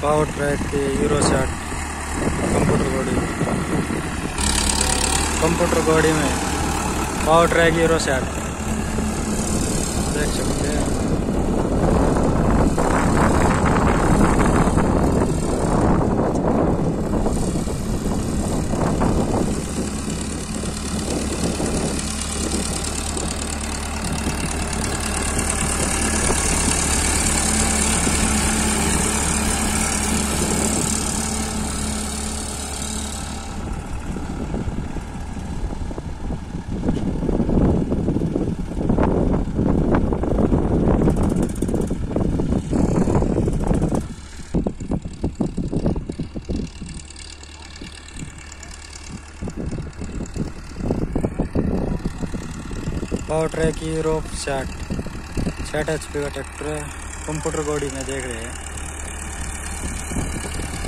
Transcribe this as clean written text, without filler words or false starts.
Power track की euro 60 computer गाड़ी में पावर ट्रैक यूरो 60 देख सकते हैं। पावर ट्रैक यूरो 60 HP का ट्रैक्टर है। कंप्यूटर गाड़ी में देख रहे हैं।